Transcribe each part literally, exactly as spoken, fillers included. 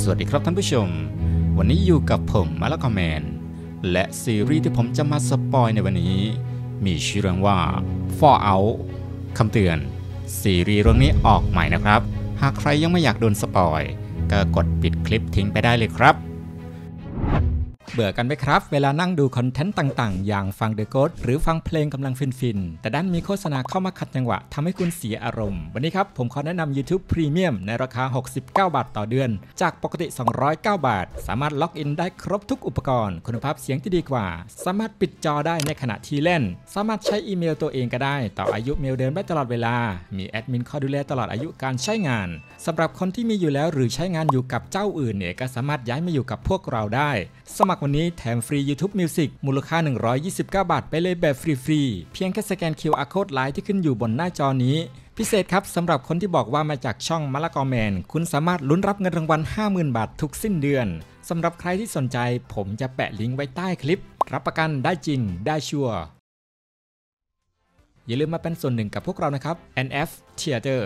สวัสดีครับท่านผู้ชมวันนี้อยู่กับผมมาละกอแมนและซีรีส์ที่ผมจะมาสปอยในวันนี้มีชื่อเรื่องว่า Fallout คำเตือนซีรีส์เรื่องนี้ออกใหม่นะครับหากใครยังไม่อยากโดนสปอยก็กดปิดคลิปทิ้งไปได้เลยครับเบื่อกันไหมครับเวลานั่งดูคอนเทนต์ต่างๆอย่างฟัง The Ghost หรือฟังเพลงกำลังฟินๆแต่ด้านมีโฆษณาเข้ามาขัดจังหวะทำให้คุณเสียอารมณ์วันนี้ครับผมขอแนะนำ YouTube Premium ในราคาหกสิบเก้าบาทต่อเดือนจากปกติสองร้อยเก้าบาทสามารถล็อกอินได้ครบทุกอุปกรณ์คุณภาพเสียงที่ดีกว่าสามารถปิดจอได้ในขณะที่เล่นสามารถใช้อีเมลตัวเองก็ได้ต่ออายุเมลเดิมได้ตลอดเวลามีแอดมินคอยดูแลตลอดอายุการใช้งานสำหรับคนที่มีอยู่แล้วหรือใช้งานอยู่กับเจ้าอื่นเนี่ยก็สามารถย้ายมาอยู่กับพวกเราได้สมัครวันนี้แถมฟรี YouTube Music มูลค่าหนึ่งร้อยยี่สิบเก้าบาทไปเลยแบบฟรีๆเพียงแค่สแกน คิว อาร์ Code ไลน์ที่ขึ้นอยู่บนหน้าจอนี้พิเศษครับสำหรับคนที่บอกว่ามาจากช่องมะละกอแมนคุณสามารถลุ้นรับเงินรางวัล ห้าหมื่นบาททุกสิ้นเดือนสำหรับใครที่สนใจผมจะแปะลิงก์ไว้ใต้คลิปรับประกันได้จริงได้ชัวร์อย่าลืมมาเป็นส่วนหนึ่งกับพวกเรานะครับ เอ็น เอฟ Theater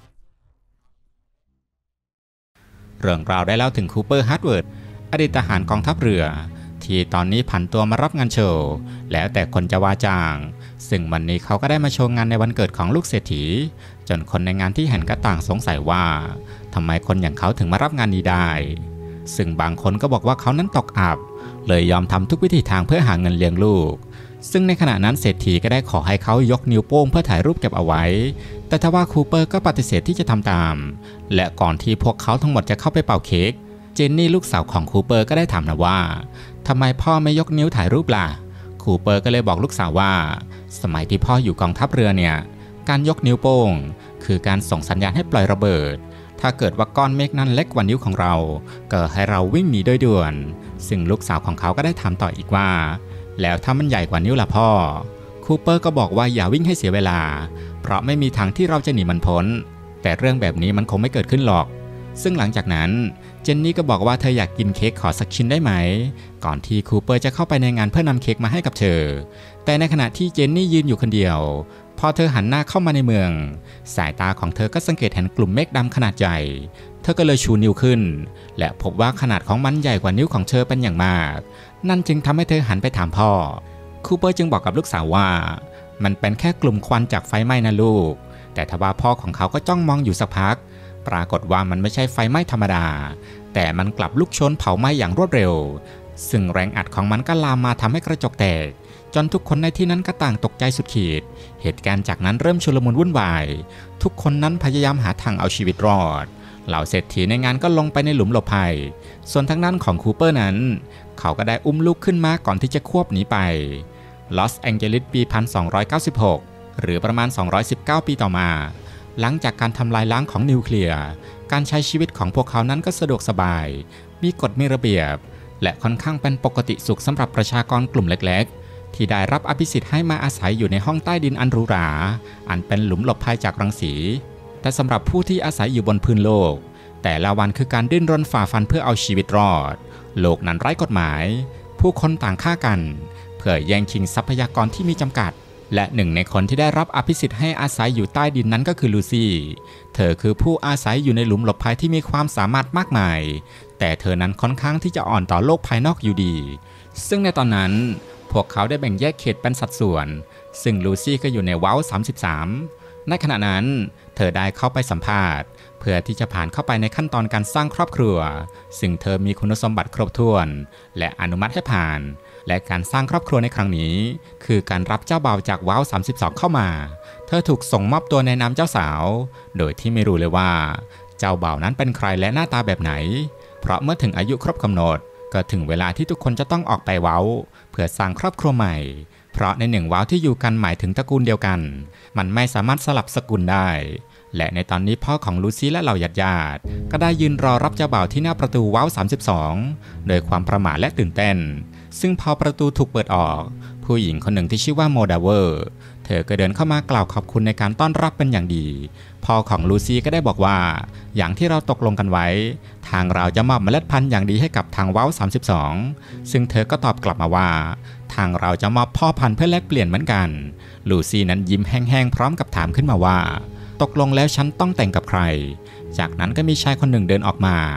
เรื่องราวได้เล่าถึงคูเปอร์ฮาร์ดเวิร์ดอดีตทหารกองทัพเรือที่ตอนนี้ผันตัวมารับงานโชว์แล้วแต่คนจะว่าจ้างซึ่งวันนี้เขาก็ได้มาโชว์งานในวันเกิดของลูกเศรษฐีจนคนในงานที่เห็นก็ต่างสงสัยว่าทำไมคนอย่างเขาถึงมารับงานนี้ได้ซึ่งบางคนก็บอกว่าเขานั้นตกอับเลยยอมทำทุกวิถีทางเพื่อหาเงินเลี้ยงลูกซึ่งในขณะนั้นเศรษฐีก็ได้ขอให้เขายกนิ้วโป้งเพื่อถ่ายรูปเก็บเอาไว้แต่ทว่าคูเปอร์ก็ปฏิเสธที่จะทำตามและก่อนที่พวกเขาทั้งหมดจะเข้าไปเป่าเค้กเจนนี่ลูกสาวของคูเปอร์ก็ได้ถามนะว่าทำไมพ่อไม่ยกนิ้วถ่ายรูปล่ะคูเปอร์ก็เลยบอกลูกสาวว่าสมัยที่พ่ออยู่กองทัพเรือเนี่ยการยกนิ้วโป้งคือการส่งสัญญาณให้ปล่อยระเบิดถ้าเกิดว่าก้อนเมฆนั้นเล็กกว่านิ้วของเราก็ให้เราวิ่งหนีโดยด่วนซึ่งลูกสาวของเขาก็ได้ถามต่ออีกว่าแล้วถ้ามันใหญ่กว่านิ้วล่ะพ่อคูเปอร์ก็บอกว่าอย่าวิ่งให้เสียเวลาเพราะไม่มีทางที่เราจะหนีมันพ้นแต่เรื่องแบบนี้มันคงไม่เกิดขึ้นหรอกซึ่งหลังจากนั้นเจนนี่ก็บอกว่าเธออยากกินเค้กขอสักชิ้นได้ไหมก่อนที่คูเปอร์จะเข้าไปในงานเพื่อนำเค้กมาให้กับเธอแต่ในขณะที่เจนนี่ยืนอยู่คนเดียวพอเธอหันหน้าเข้ามาในเมืองสายตาของเธอก็สังเกตเห็นกลุ่มเมฆดำขนาดใหญ่เธอก็เลยชูนิ้วขึ้นและพบว่าขนาดของมันใหญ่กว่านิ้วของเธอเป็นอย่างมากนั่นจึงทำให้เธอหันไปถามพ่อคูเปอร์จึงบอกกับลูกสาวว่ามันเป็นแค่กลุ่มควันจากไฟไหม้นะลูกแต่ทว่าพ่อของเขาก็จ้องมองอยู่สักพักปรากฏว่ามันไม่ใช่ไฟไหม้ธรรมดาแต่มันกลับลุกโชนเผาไหม้อย่างรวดเร็วซึ่งแรงอัดของมันก็ลามมาทำให้กระจกแตกจนทุกคนในที่นั้นก็ต่างตกใจสุดขีดเหตุการณ์จากนั้นเริ่มชุลมุนวุ่นวายทุกคนนั้นพยายามหาทางเอาชีวิตรอดเหล่าเศรษฐีในงานก็ลงไปในหลุมหลบภัยส่วนทางด้านของคูเปอร์นั้นเขาก็ได้อุ้มลูกขึ้นมาก่อนที่จะควบหนีไปลอสแองเจลิสปีหนึ่งพันสองร้อยเก้าสิบหกหรือประมาณสองร้อยสิบเก้าปีต่อมาหลังจากการทำลายล้างของนิวเคลียร์การใช้ชีวิตของพวกเขานั้นก็สะดวกสบายมีกฎมีระเบียบและค่อนข้างเป็นปกติสุขสำหรับประชากรกลุ่มเล็กๆที่ได้รับอภิสิทธิ์ให้มาอาศัยอยู่ในห้องใต้ดินอันหรูหราอันเป็นหลุมหลบภัยจากรังสีแต่สำหรับผู้ที่อาศัยอยู่บนพื้นโลกแต่ละวันคือการดิ้นรนฝ่าฟันเพื่อเอาชีวิตรอดโลกนั้นไร้กฎหมายผู้คนต่างฆ่ากันเพื่อแย่งชิงทรัพยากรที่มีจำกัดและหนึ่งในคนที่ได้รับอภิสิทธิ์ให้อาศัยอยู่ใต้ดินนั้นก็คือลูซี่เธอคือผู้อาศัยอยู่ในหลุมหลบภัยที่มีความสามารถมากมายแต่เธอนั้นค่อนข้างที่จะอ่อนต่อโลกภายนอกอยู่ดีซึ่งในตอนนั้นพวกเขาได้แบ่งแยกเขตเป็นสัดส่วนซึ่งลูซี่ก็อยู่ในเว้าสามสิบสามในขณะนั้นเธอได้เข้าไปสัมภาษณ์เพื่อที่จะผ่านเข้าไปในขั้นตอนการสร้างครอบครัวซึ่งเธอมีคุณสมบัติครบถ้วนและอนุมัติให้ผ่านและการสร้างครอบครัวในครั้งนี้คือการรับเจ้าบ่าวจากว้าวสามสิบสองเข้ามาเธอถูกส่งมอบตัวในนามเจ้าสาวโดยที่ไม่รู้เลยว่าเจ้าบ่าวนั้นเป็นใครและหน้าตาแบบไหนเพราะเมื่อถึงอายุครบกำหนดก็ถึงเวลาที่ทุกคนจะต้องออกไปว้าวเพื่อสร้างครอบครัวใหม่เพราะในหนึ่งว้าวที่อยู่กันหมายถึงตระกูลเดียวกันมันไม่สามารถสลับสกุลได้และในตอนนี้พ่อของลูซี่และเหล่าญาติๆก็ได้ยืนรอรับเจ้าบ่าวที่หน้าประตูว้าวสามสิบสองโดยความประหม่าและตื่นเต้นซึ่งพอประตูถูกเปิดออกผู้หญิงคนหนึ่งที่ชื่อว่าโมดาเวอร์เธอก็เดินเข้ามากล่าวขอบคุณในการต้อนรับเป็นอย่างดีพ่อของลูซี่ก็ได้บอกว่าอย่างที่เราตกลงกันไว้ทางเราจะมอบเมล็ดพันธุ์อย่างดีให้กับทางว้าวสามสิบสองซึ่งเธอก็ตอบกลับมาว่าทางเราจะมอบพ่อพันธุ์เพื่อแลกเปลี่ยนเหมือนกันลูซี่นั้นยิ้มแห้งๆพร้อมกับถามขึ้นมาว่าตกลงแล้วฉันต้องแต่งกับใครจากนั้นก็มีชายคนหนึ่งเดินออกมา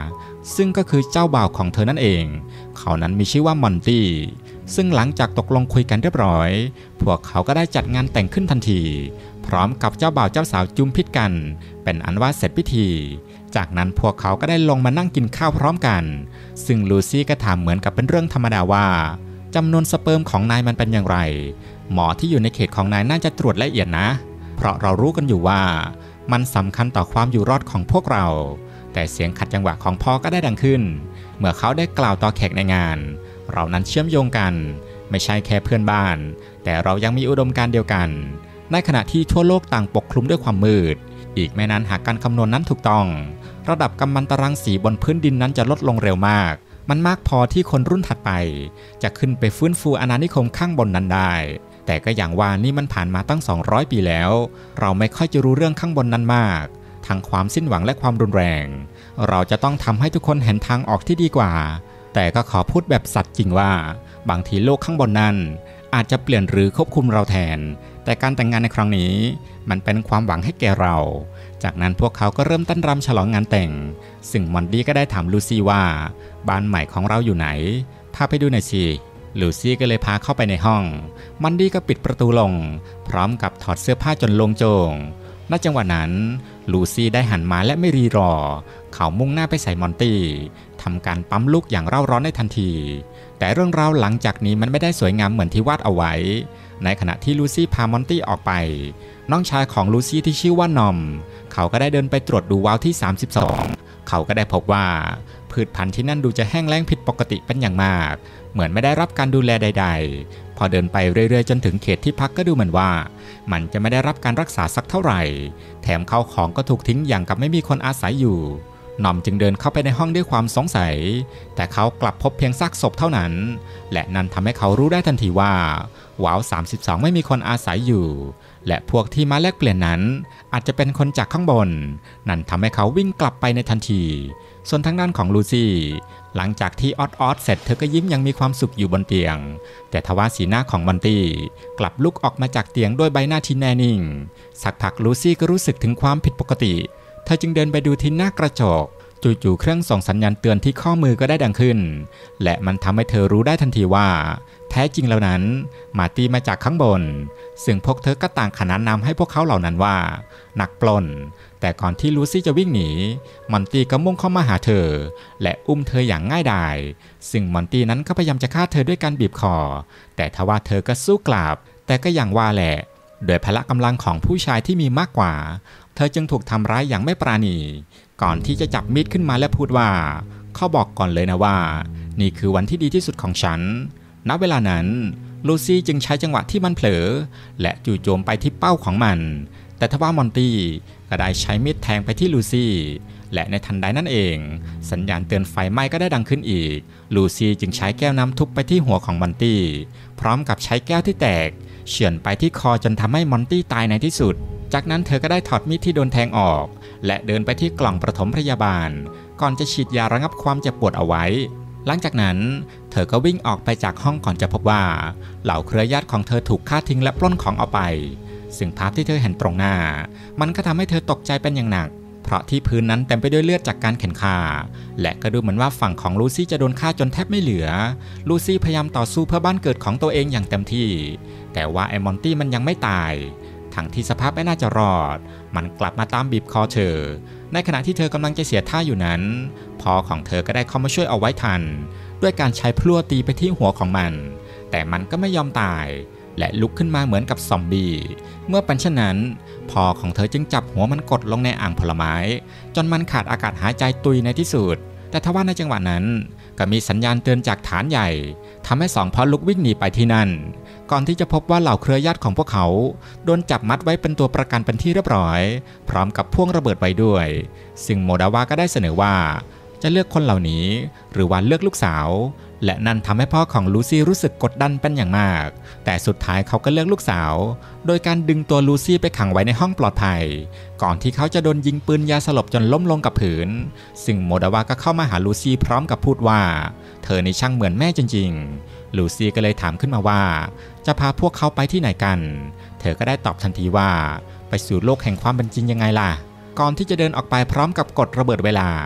ซึ่งก็คือเจ้าบ่าวของเธอนั่นเองเขานั้นมีชื่อว่ามอนตี้ซึ่งหลังจากตกลงคุยกันเรียบร้อยพวกเขาก็ได้จัดงานแต่งขึ้นทันทีพร้อมกับเจ้าบ่าวเจ้าสาวจุ่มพิษกันเป็นอันว่าเสร็จพิธีจากนั้นพวกเขาก็ได้ลงมานั่งกินข้าวพร้อมกันซึ่งลูซี่ก็ถามเหมือนกับเป็นเรื่องธรรมดาว่าจำนวนสเปิร์มของนายมันเป็นอย่างไรหมอที่อยู่ในเขตของนายน่าจะตรวจละเอียดนะเพราะเรารู้กันอยู่ว่ามันสำคัญต่อความอยู่รอดของพวกเราแต่เสียงขัดจังหวะของพ่อก็ได้ดังขึ้นเมื่อเขาได้กล่าวต่อแขกในงานเรานั้นเชื่อมโยงกันไม่ใช่แค่เพื่อนบ้านแต่เรายังมีอุดมการณ์เดียวกันในขณะที่ทั่วโลกต่างปกคลุมด้วยความมืดอีกไม่นานหากการคำนวณนั้นถูกต้องระดับกัมมันตรังสีบนพื้นดินนั้นจะลดลงเร็วมากมันมากพอที่คนรุ่นถัดไปจะขึ้นไปฟื้นฟูอาณานิคมข้างบนนั้นได้แต่ก็อย่างว่านี่มันผ่านมาตั้งสองร้อยปีแล้วเราไม่ค่อยจะรู้เรื่องข้างบนนั้นมากทั้งความสิ้นหวังและความรุนแรงเราจะต้องทำให้ทุกคนเห็นทางออกที่ดีกว่าแต่ก็ขอพูดแบบสัตย์จริงว่าบางทีโลกข้างบนนั้นอาจจะเปลี่ยนหรือควบคุมเราแทนแต่การแต่งงานในครั้งนี้มันเป็นความหวังให้แก่เราจากนั้นพวกเขาก็เริ่มเต้นรำฉลองงานแต่งซึ่งมอนดี้ก็ได้ถามลูซี่ว่าบ้านใหม่ของเราอยู่ไหนพาไปดูหน่อยสิลูซี่ก็เลยพาเข้าไปในห้องมอนดี้ก็ปิดประตูลงพร้อมกับถอดเสื้อผ้าจนโล่งโจงณจังหวะนั้นลูซี่ได้หันมาและไม่รีรอเขามุ่งหน้าไปใส่มอนตี้ทำการปั๊มลูกอย่างเร่าร้อนในทันทีแต่เรื่องราวหลังจากนี้มันไม่ได้สวยงามเหมือนที่วาดเอาไว้ในขณะที่ลูซี่พามอนตี้ออกไปน้องชายของลูซี่ที่ชื่อว่านอมเขาก็ได้เดินไปตรวจดูวาล์วที่สามสิบสองเขาก็ได้พบว่าพืชพันธุ์ที่นั่นดูจะแห้งแล้งผิดปกติเป็นอย่างมากเหมือนไม่ได้รับการดูแลใดๆพอเดินไปเรื่อยๆจนถึงเขตที่พักก็ดูเหมือนว่ามันจะไม่ได้รับการรักษาสักเท่าไหร่แถมข้าวของก็ถูกทิ้งอย่างกับไม่มีคนอาศัยอยู่นอมจึงเดินเข้าไปในห้องด้วยความสงสัยแต่เขากลับพบเพียงซากศพเท่านั้นและนั่นทำให้เขารู้ได้ทันทีว่าวาล์วสามสิบสองไม่มีคนอาศัยอยู่และพวกที่มาแลกเปลี่ยนนั้นอาจจะเป็นคนจากข้างบนนั่นทำให้เขาวิ่งกลับไปในทันทีส่วนทางด้านของลูซี่หลังจากที่ออดออดเสร็จเธอก็ยิ้มยังมีความสุขอยู่บนเตียงแต่ทว่าสีหน้าของมอนตี้กลับลุกออกมาจากเตียงด้วยใบหน้าที่แน่นิ่งสักพักลูซี่ก็รู้สึกถึงความผิดปกติเธอจึงเดินไปดูที่หน้ากระจกจู่ๆเครื่องส่งสัญญาณเตือนที่ข้อมือก็ได้ดังขึ้นและมันทำให้เธอรู้ได้ทันทีว่าแท้จริงแล้วนั้นมาร์ตี้มาจากข้างบนซึ่งพวกเธอก็ต่างขนานนามให้พวกเขาเหล่านั้นว่านักปล้นแต่ก่อนที่ลูซี่จะวิ่งหนีมอนตี้ก็มุ่งเข้ามาหาเธอและอุ้มเธออย่างง่ายดายซึ่งมอนตี้นั้นก็พยายามจะฆ่าเธอด้วยการบีบคอแต่ทว่าเธอก็สู้กลับแต่ก็อย่างว่าแหละโดยพละกำลังของผู้ชายที่มีมากกว่าเธอจึงถูกทำร้ายอย่างไม่ปราณีก่อนที่จะจับมีดขึ้นมาและพูดว่าข้อบอกก่อนเลยนะว่านี่คือวันที่ดีที่สุดของฉันณเวลานั้นลูซี่จึงใช้จังหวะที่มันเผลอและจู่โจมไปที่เป้าของมันแต่ทว่ามอนตี้ก็ได้ใช้มีดแทงไปที่ลูซี่และในทันใดนั้นเองสัญญาณเตือนไฟไหม้ก็ได้ดังขึ้นอีกลูซี่จึงใช้แก้วน้ำทุบไปที่หัวของมอนตี้พร้อมกับใช้แก้วที่แตกเฉือนไปที่คอจนทำให้มอนตี้ตายในที่สุดจากนั้นเธอก็ได้ถอดมีดที่โดนแทงออกและเดินไปที่กล่องปฐมพยาบาลก่อนจะฉีดยาระงับความเจ็บปวดเอาไว้หลังจากนั้นเธอก็วิ่งออกไปจากห้องก่อนจะพบว่าเหล่าเครือญาติของเธอถูกฆ่าทิ้งและปล้นของเอาไปซึ่งภาพที่เธอเห็นตรงหน้ามันก็ทำให้เธอตกใจเป็นอย่างหนักเพราะที่พื้นนั้นเต็มไปด้วยเลือดจากการเข็นฆ่าและก็ดูเหมือนว่าฝั่งของลูซี่จะโดนฆ่าจนแทบไม่เหลือลูซี่พยายามต่อสู้เพื่อบ้านเกิดของตัวเองอย่างเต็มที่แต่ว่าไอ้มอนตี้มันยังไม่ตายทั้งที่สภาพไม่น่าจะรอดมันกลับมาตามบีบคอเธอในขณะที่เธอกำลังจะเสียท่าอยู่นั้นพ่อของเธอก็ได้เข้ามาช่วยเอาไว้ทันด้วยการใช้พลั่วตีไปที่หัวของมันแต่มันก็ไม่ยอมตายและลุกขึ้นมาเหมือนกับซอมบี้เมื่อเป็นเช่นนั้นพ่อของเธอจึงจับหัวมันกดลงในอ่างผลไม้จนมันขาดอากาศหายใจตุยในที่สุดแต่ทว่าในจังหวะนั้นก็มีสัญญาณเตือนจากฐานใหญ่ทำให้สองพ่อลูกวิ่งหนีไปที่นั่นก่อนที่จะพบว่าเหล่าเครือญาติของพวกเขาโดนจับมัดไว้เป็นตัวประกันเป็นที่เรียบร้อยพร้อมกับพ่วงระเบิดไว้ด้วยซึ่งโมดาวาก็ได้เสนอว่าจะเลือกคนเหล่านี้หรือว่าเลือกลูกสาวและนั่นทำให้พ่อของลูซี่รู้สึกกดดันเป็นอย่างมากแต่สุดท้ายเขาก็เลือกลูกสาวโดยการดึงตัวลูซี่ไปขังไว้ในห้องปลอดภัยก่อนที่เขาจะโดนยิงปืนยาสลบจนล้มลงกับพื้นซึ่งโมดาวาก็เข้ามาหาลูซี่พร้อมกับพูดว่าเธอนี่ช่างเหมือนแม่จริงๆลูซี่ก็เลยถามขึ้นมาว่าจะพาพวกเขาไปที่ไหนกันเธอก็ได้ตอบทันทีว่าไปสู่โลกแห่งความเป็นจริงยังไงล่ะก่อนที่จะเดินออกไปพร้อมกับกดระเบิดเวลา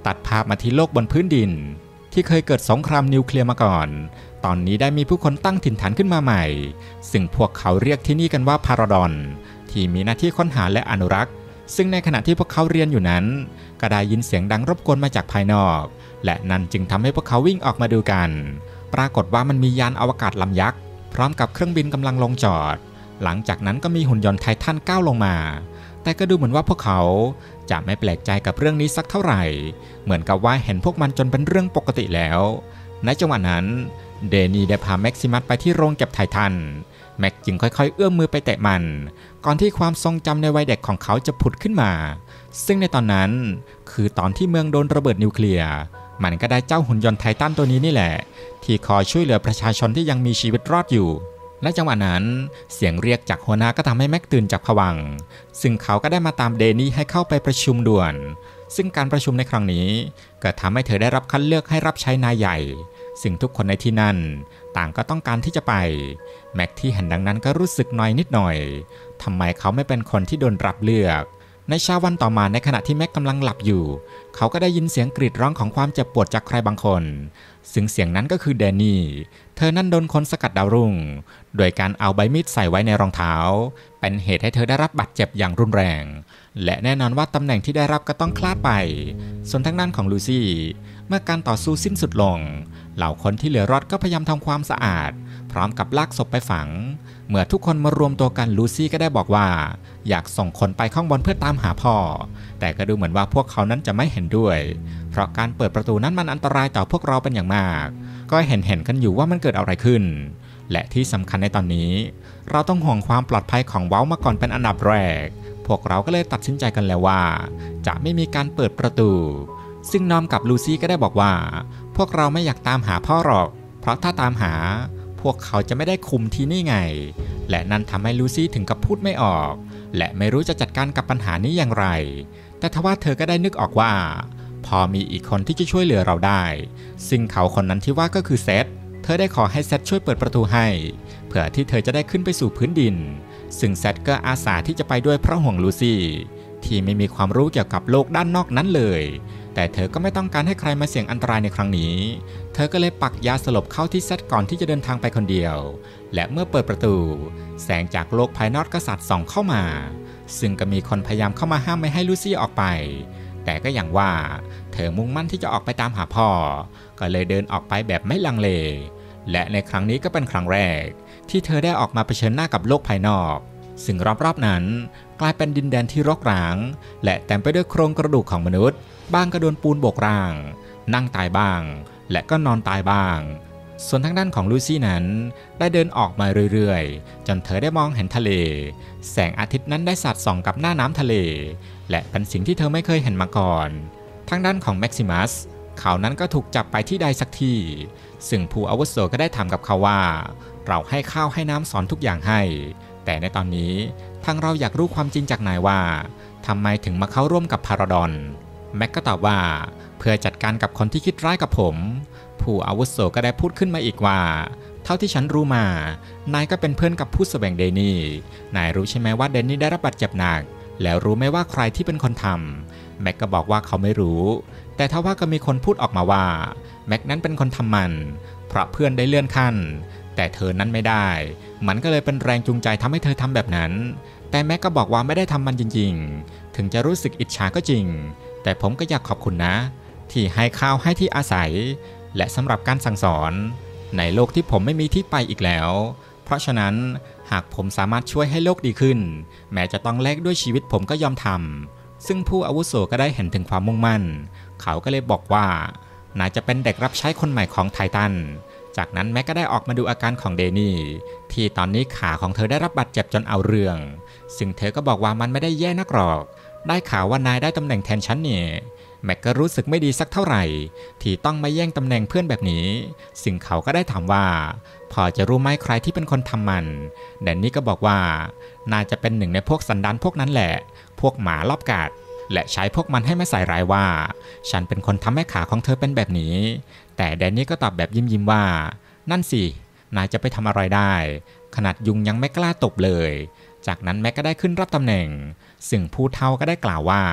ตัดภาพมาที่โลกบนพื้นดินที่เคยเกิดสงครามนิวเคลียร์มาก่อนตอนนี้ได้มีผู้คนตั้งถิ่นฐานขึ้นมาใหม่ซึ่งพวกเขาเรียกที่นี่กันว่าพาราดอนที่มีหน้าที่ค้นหาและอนุรักษ์ซึ่งในขณะที่พวกเขาเรียนอยู่นั้นก็ได้ยินเสียงดังรบกวนมาจากภายนอกและนั่นจึงทำให้พวกเขาวิ่งออกมาดูกันปรากฏว่ามันมียานอวกาศลำยักษ์พร้อมกับเครื่องบินกำลังลงจอดหลังจากนั้นก็มีหุ่นยนต์ไททันก้าวลงมาแต่ก็ดูเหมือนว่าพวกเขาจะไม่แปลกใจกับเรื่องนี้สักเท่าไหร่เหมือนกับว่าเห็นพวกมันจนเป็นเรื่องปกติแล้วในจังหวะนั้นเดนี่ได้พาแม็กซิมัสไปที่โรงเก็บไททันแม็กจึงค่อยๆเอื้อมมือไปแตะมันก่อนที่ความทรงจำในวัยเด็กของเขาจะผุดขึ้นมาซึ่งในตอนนั้นคือตอนที่เมืองโดนระเบิดนิวเคลียร์มันก็ได้เจ้าหุ่นยนต์ไททันตัวนี้นี่แหละที่คอยช่วยเหลือประชาชนที่ยังมีชีวิตรอดอยู่และจังหวะนั้นเสียงเรียกจากหัวหน้าก็ทำให้แม็กตื่นจากผวังค์ซึ่งเขาก็ได้มาตามเดนี่ให้เข้าไปประชุมด่วนซึ่งการประชุมในครั้งนี้ก็ทำให้เธอได้รับคัดเลือกให้รับใช้นายใหญ่ซึ่งทุกคนในที่นั่นต่างก็ต้องการที่จะไปแม็กที่เห็นดังนั้นก็รู้สึกหน่อยนิดหน่อยทำไมเขาไม่เป็นคนที่โดนรับเลือกในเช้าวันต่อมาในขณะที่แม็กกำลังหลับอยู่เขาก็ได้ยินเสียงกรีดร้องของความเจ็บปวดจากใครบางคนซึ่งเสียงนั้นก็คือแดนนี่เธอนั่นโดนคนสกัดดาวรุ่งโดยการเอาใบมีดใส่ไว้ในรองเท้าเป็นเหตุให้เธอได้รับบาดเจ็บอย่างรุนแรงและแน่นอนว่าตำแหน่งที่ได้รับก็ต้องคลาดไปส่วนทางด้านของลูซี่เมื่อการต่อสู้สิ้นสุดลงเหล่าคนที่เหลือรอดก็พยายามทำความสะอาดพร้อมกับลากศพไปฝังเมื่อทุกคนมารวมตัวกันลูซี่ก็ได้บอกว่าอยากส่งคนไปข้างบนเพื่อตามหาพ่อแต่ก็ดูเหมือนว่าพวกเขานั้นจะไม่เห็นด้วยเพราะการเปิดประตูนั้นมันอันตรายต่อพวกเราเป็นอย่างมากก็เห็นเห็นกันอยู่ว่ามันเกิดอะไรขึ้นและที่สำคัญในตอนนี้เราต้องห่วงความปลอดภัยของเว้ามาก่อนเป็นอันดับแรกพวกเราก็เลยตัดสินใจกันแล้วว่าจะไม่มีการเปิดประตูซึ่งนอมกับลูซี่ก็ได้บอกว่าพวกเราไม่อยากตามหาพ่อหรอกเพราะถ้าตามหาพวกเขาจะไม่ได้คุมที่นี่ไงและนั่นทำให้ลูซี่ถึงกับพูดไม่ออกและไม่รู้จะจัดการกับปัญหานี้อย่างไรแต่ทว่าเธอก็ได้นึกออกว่าพอมีอีกคนที่จะช่วยเหลือเราได้ซึ่งเขาคนนั้นที่ว่าก็คือเซธเธอได้ขอให้เซธช่วยเปิดประตูให้เพื่อที่เธอจะได้ขึ้นไปสู่พื้นดินซึ่งเซธก็อาสาที่จะไปด้วยเพราะห่วงลูซี่ที่ไม่มีความรู้เกี่ยวกับโลกด้านนอกนั้นเลยแต่เธอก็ไม่ต้องการให้ใครมาเสี่ยงอันตรายในครั้งนี้เธอก็เลยปักยาสลบเข้าที่เซธก่อนที่จะเดินทางไปคนเดียวและเมื่อเปิดประตูแสงจากโลกภายนอกก็สาดส่องเข้ามาซึ่งก็มีคนพยายามเข้ามาห้ามไม่ให้ลูซี่ออกไปแต่ก็อย่างว่าเธอมุ่งมั่นที่จะออกไปตามหาพ่อก็เลยเดินออกไปแบบไม่ลังเลและในครั้งนี้ก็เป็นครั้งแรกที่เธอได้ออกมาเผชิญหน้ากับโลกภายนอกซึ่งรอบๆนั้นกลายเป็นดินแดนที่รกร้างและเต็มไปด้วยโครงกระดูกของมนุษย์บ้างก็โดนปูนโบกร่างนั่งตายบ้างและก็นอนตายบ้างส่วนทางด้านของลูซี่นั้นได้เดินออกมาเรื่อยๆจนเธอได้มองเห็นทะเลแสงอาทิตย์นั้นได้สาดส่องกับหน้าน้ำทะเลและเป็นสิ่งที่เธอไม่เคยเห็นมาก่อนทางด้านของแม็กซิมัสเขานั้นก็ถูกจับไปที่ใดสักที่ซึ่งผู้อาวุโสก็ได้ถามกับเขาว่าเราให้ข้าวให้น้ำสอนทุกอย่างให้แต่ในตอนนี้ทางเราอยากรู้ความจริงจากนายว่าทำไมถึงมาเข้าร่วมกับพาราดอนแม็กก็ตอบว่าเพื่อจัดการกับคนที่คิดร้ายกับผมผู้อาวุโสก็ได้พูดขึ้นมาอีกว่าเท่าที่ฉันรู้มานายก็เป็นเพื่อนกับผู้แสวงเดนี่นายรู้ใช่ไหมว่าเดนี่ได้รับบาดเจ็บหนักแล้วรู้ไหมว่าใครที่เป็นคนทำแม็กก็บอกว่าเขาไม่รู้แต่ทว่าก็มีคนพูดออกมาว่าแม็กนั้นเป็นคนทำมันเพราะเพื่อนได้เลื่อนขั้นแต่เธอนั้นไม่ได้มันก็เลยเป็นแรงจูงใจทำให้เธอทำแบบนั้นแต่แม็กก็บอกว่าไม่ได้ทำมันจริงๆถึงจะรู้สึกอิจฉาก็จริงแต่ผมก็อยากขอบคุณนะที่ให้ข้าวให้ที่อาศัยและสำหรับการสั่งสอนในโลกที่ผมไม่มีที่ไปอีกแล้วเพราะฉะนั้นหากผมสามารถช่วยให้โลกดีขึ้นแม้จะต้องแลกด้วยชีวิตผมก็ยอมทำซึ่งผู้อาวุโสก็ได้เห็นถึงความมุ่งมั่นเขาก็เลยบอกว่านายจะเป็นเด็กรับใช้คนใหม่ของไททันจากนั้นแม็กก็ได้ออกมาดูอาการของเดนี่ที่ตอนนี้ขาของเธอได้รับบาดเจ็บจนเอาเรื่องซึ่งเธอก็บอกว่ามันไม่ได้แย่นักหรอกได้ข่าวว่านายได้ตำแหน่งแทนฉันเนี่ยแม็กก็รู้สึกไม่ดีสักเท่าไหร่ที่ต้องมาแย่งตำแหน่งเพื่อนแบบนี้ซึ่งเขาก็ได้ถามว่าพอจะรู้ไหมใครที่เป็นคนทำมันแดนนี่ก็บอกว่านายจะเป็นหนึ่งในพวกสันดานพวกนั้นแหละพวกหมารอบกัดและใช้พวกมันให้มาใส่ร้ายว่าฉันเป็นคนทำให้ขาของเธอเป็นแบบนี้แต่แดนนี่ก็ตอบแบบยิ้มยิ้มว่านั่นสินายจะไปทำอะไรได้ขนาดยุงยังไม่กล้าตบเลยจากนั้นแม็กก็ได้ขึ้นรับตำแหน่งซึ่งผู้เฒ่าก็ได้กล่าวว่า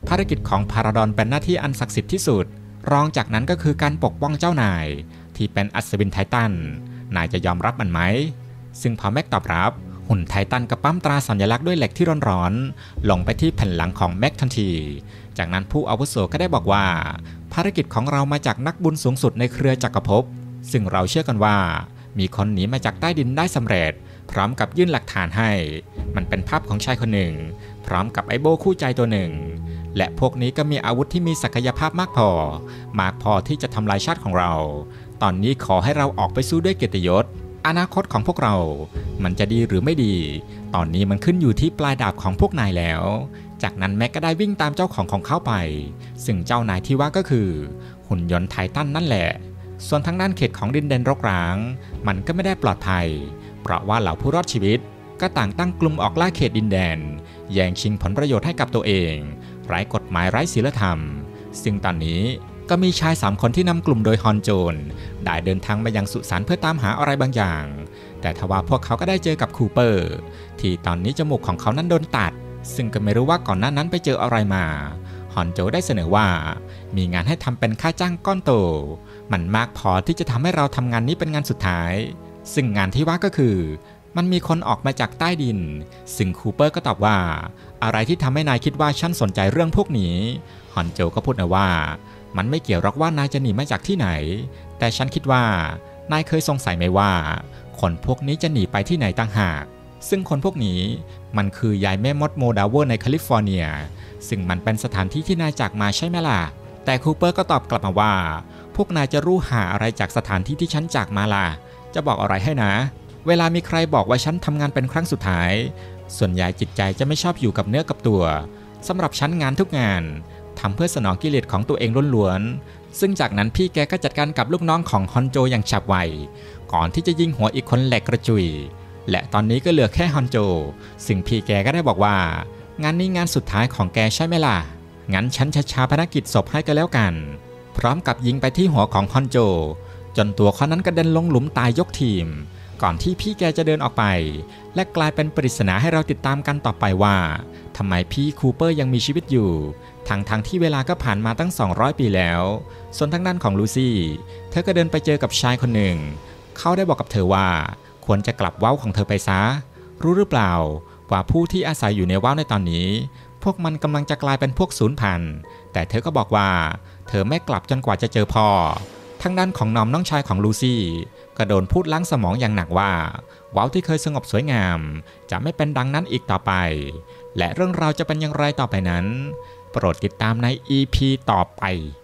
ภารกิจของพาราดอนเป็นหน้าที่อันศักดิ์สิทธิ์ที่สุดรองจากนั้นก็คือการปกป้องเจ้านายที่เป็นอัศวินไททันนายจะยอมรับมันไหมซึ่งพอแม็กตอบรับหุ่นไททันก็ปั๊มตราสัญลักษณ์ด้วยเหล็กที่ร้อนๆลงไปที่แผ่นหลังของแม็กทันทีจากนั้นผู้อาวุโสก็ได้บอกว่าภารกิจของเรามาจากนักบุญสูงสุดในเครือจักรภพซึ่งเราเชื่อกันว่ามีคนหนีมาจากใต้ดินได้สำเร็จพร้อมกับยื่นหลักฐานให้มันเป็นภาพของชายคนหนึ่งพร้อมกับไอโบคู่ใจตัวหนึ่งและพวกนี้ก็มีอาวุธที่มีศักยภาพมากพอมากพอที่จะทำลายชาติของเราตอนนี้ขอให้เราออกไปสู้ด้วยเกียรติยศอนาคตของพวกเรามันจะดีหรือไม่ดีตอนนี้มันขึ้นอยู่ที่ปลายดาบของพวกนายแล้วจากนั้นแม็กก็ได้วิ่งตามเจ้าของของเขาไปซึ่งเจ้านายที่ว่าก็คือหุ่นยนต์ไททันนั่นแหละส่วนทางด้านเขตของดินแดนรกร้างมันก็ไม่ได้ปลอดภัยเพราะว่าเหล่าผู้รอดชีวิตก็ต่างตั้งกลุ่มออกล่าเขตดินแดนแย่งชิงผลประโยชน์ให้กับตัวเองไร้กฎหมายไร้ศีลธรรมซึ่งตอนนี้ก็มีชายสามคนที่นำกลุ่มโดยฮอนโจนได้เดินทางมายังสุสานเพื่อตามหาอะไรบางอย่างแต่ทว่าพวกเขาก็ได้เจอกับคูเปอร์ที่ตอนนี้จมูกของเขานั้นโดนตัดซึ่งก็ไม่รู้ว่าก่อนหน้านั้นไปเจออะไรมาฮอนโจได้เสนอว่ามีงานให้ทำเป็นค่าจ้างก้อนโตมันมากพอที่จะทำให้เราทำงานนี้เป็นงานสุดท้ายซึ่งงานที่ว่าก็คือมันมีคนออกมาจากใต้ดินซึ่งคูเปอร์ก็ตอบว่าอะไรที่ทำให้นายคิดว่าฉันสนใจเรื่องพวกนี้ฮอนโจก็พูดนะว่ามันไม่เกี่ยวหรอกว่านายจะหนีมาจากที่ไหนแต่ฉันคิดว่านายเคยสงสัยไหมว่าคนพวกนี้จะหนีไปที่ไหนต่างหากซึ่งคนพวกนี้มันคือยายแม่มดโมดาเวอร์ในแคลิฟอร์เนียซึ่งมันเป็นสถานที่ที่นายจากมาใช่ไหมล่ะแต่คูเปอร์ก็ตอบกลับมาว่าพวกนายจะรู้หาอะไรจากสถานที่ที่ฉันจากมาล่ะจะบอกอะไรให้นะเวลามีใครบอกว่าฉันทำงานเป็นครั้งสุดท้ายส่วนใหญ่จิตใจจะไม่ชอบอยู่กับเนื้อกับตัวสำหรับฉันงานทุกงานทำเพื่อสนองกิเลสของตัวเองล้วนๆซึ่งจากนั้นพี่แกก็จัดการกับลูกน้องของฮอนโจอย่างฉับไวก่อนที่จะยิงหัวอีกคนแหลกกระจุยและตอนนี้ก็เหลือแค่ฮอนโจซึ่งพี่แกก็ได้บอกว่างานนี้งานสุดท้ายของแกใช่ไหมล่ะงั้นฉันจะชาปนกิจศพให้ก็แล้วกันพร้อมกับยิงไปที่หัวของฮอนโจจนตัวเขานั้นกระเด็นลงหลุมตายยกทีมก่อนที่พี่แกจะเดินออกไปและกลายเป็นปริศนาให้เราติดตามกันต่อไปว่าทำไมพี่คูเปอร์ยังมีชีวิตอยู่ทั้งทั้งที่เวลาก็ผ่านมาตั้งสองร้อยปีแล้วส่วนทางด้านของลูซี่เธอก็เดินไปเจอกับชายคนหนึ่งเขาได้บอกกับเธอว่าควรจะกลับเว้าของเธอไปซะรู้หรือเปล่าว่าผู้ที่อาศัยอยู่ในเว้าในตอนนี้พวกมันกำลังจะกลายเป็นพวกสูญพันธุ์แต่เธอก็บอกว่าเธอไม่กลับจนกว่าจะเจอพ่อทางด้านของนอมน้องชายของลูซี่ก็โดนพูดล้างสมองอย่างหนักว่าเว้าที่เคยสงบสวยงามจะไม่เป็นดังนั้นอีกต่อไปและเรื่องราวจะเป็นอย่างไรต่อไปนั้นโปรดติดตามใน อี พี ต่อไป